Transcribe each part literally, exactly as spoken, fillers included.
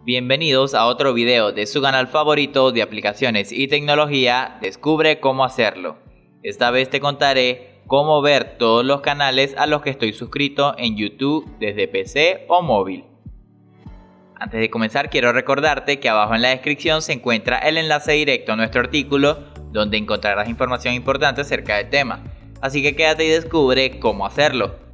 Bienvenidos a otro video de su canal favorito de aplicaciones y tecnología, Descubre cómo hacerlo. Esta vez te contaré cómo ver todos los canales a los que estoy suscrito en YouTube desde P C o móvil. Antes de comenzar quiero recordarte que abajo en la descripción se encuentra el enlace directo a nuestro artículo donde encontrarás información importante acerca del tema, así que quédate y descubre cómo hacerlo.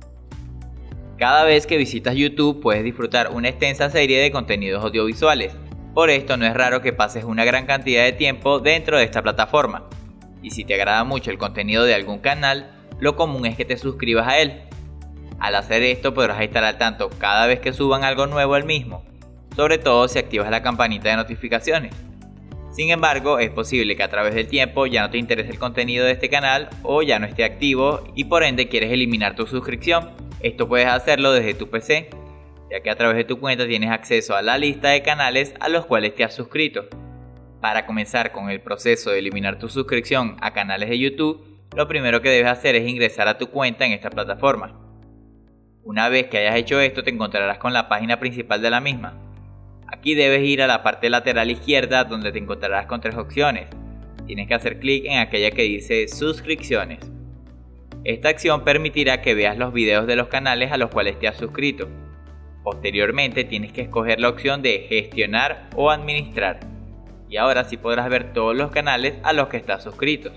Cada vez que visitas YouTube puedes disfrutar una extensa serie de contenidos audiovisuales, por esto no es raro que pases una gran cantidad de tiempo dentro de esta plataforma. Y si te agrada mucho el contenido de algún canal, lo común es que te suscribas a él. Al hacer esto podrás estar al tanto cada vez que suban algo nuevo al mismo, sobre todo si activas la campanita de notificaciones. Sin embargo, es posible que a través del tiempo ya no te interese el contenido de este canal o ya no esté activo y por ende quieres eliminar tu suscripción. Esto puedes hacerlo desde tu P C, ya que a través de tu cuenta tienes acceso a la lista de canales a los cuales te has suscrito. Para comenzar con el proceso de eliminar tu suscripción a canales de YouTube, lo primero que debes hacer es ingresar a tu cuenta en esta plataforma. Una vez que hayas hecho esto te encontrarás con la página principal de la misma. Aquí debes ir a la parte lateral izquierda donde te encontrarás con tres opciones. Tienes que hacer clic en aquella que dice suscripciones. Esta acción permitirá que veas los videos de los canales a los cuales te has suscrito. Posteriormente tienes que escoger la opción de gestionar o administrar. Y ahora sí podrás ver todos los canales a los que estás suscrito.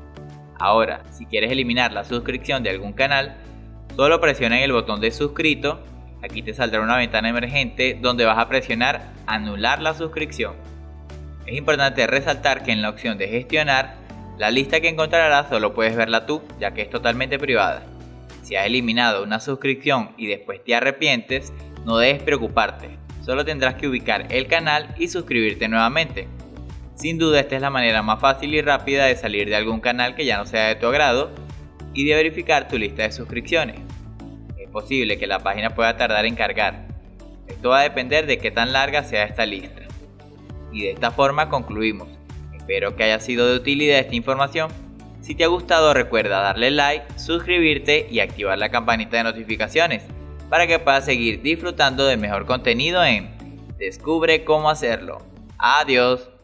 Ahora, si quieres eliminar la suscripción de algún canal, solo presiona en el botón de suscrito. Aquí te saldrá una ventana emergente donde vas a presionar anular la suscripción. Es importante resaltar que en la opción de gestionar, la lista que encontrarás solo puedes verla tú, ya que es totalmente privada. Si has eliminado una suscripción y después te arrepientes, no debes preocuparte, solo tendrás que ubicar el canal y suscribirte nuevamente. Sin duda esta es la manera más fácil y rápida de salir de algún canal que ya no sea de tu agrado y de verificar tu lista de suscripciones. Es posible que la página pueda tardar en cargar, esto va a depender de qué tan larga sea esta lista. Y de esta forma concluimos. Espero que haya sido de utilidad esta información. Si te ha gustado recuerda darle like, suscribirte y activar la campanita de notificaciones para que puedas seguir disfrutando del mejor contenido en Descubre cómo hacerlo. Adiós.